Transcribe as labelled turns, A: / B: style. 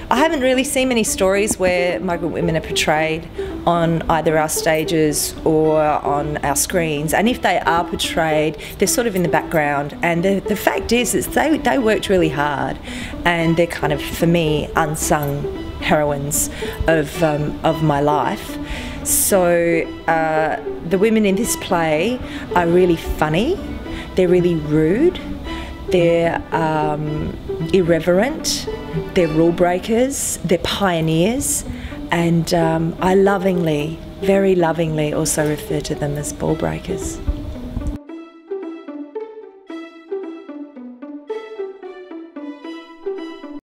A: I haven't really seen many stories where migrant women are portrayed on either our stages or on our screens, and if they are portrayed, they're sort of in the background, and the fact is they worked really hard, and they're kind of, for me, unsung heroines of my life. So the women in this play are really funny, they're really rude, they're irreverent, they're rule breakers, they're pioneers, and I lovingly, very lovingly also refer to them as ball breakers.